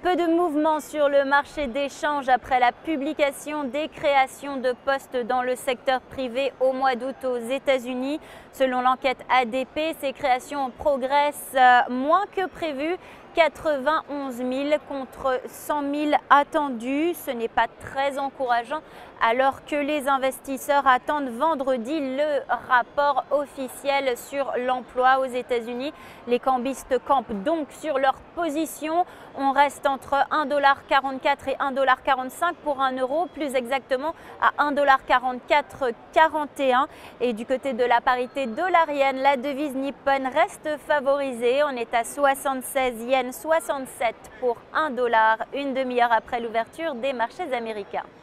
Peu de mouvement sur le marché des changes après la publication des créations de postes dans le secteur privé au mois d'août aux États-Unis. Selon l'enquête ADP, ces créations progressent moins que prévu. 91 000 contre 100 000 attendus. Ce n'est pas très encourageant alors que les investisseurs attendent vendredi le rapport officiel sur l'emploi aux États-Unis. Les cambistes campent donc sur leur position. On reste entre 1,44 $ et 1,45 $ pour 1 euro, plus exactement à 1,4441. Et du côté de la parité dollarienne, la devise nippon reste favorisée. On est à 76 yens 67 pour 1 $, une demi-heure après l'ouverture des marchés américains.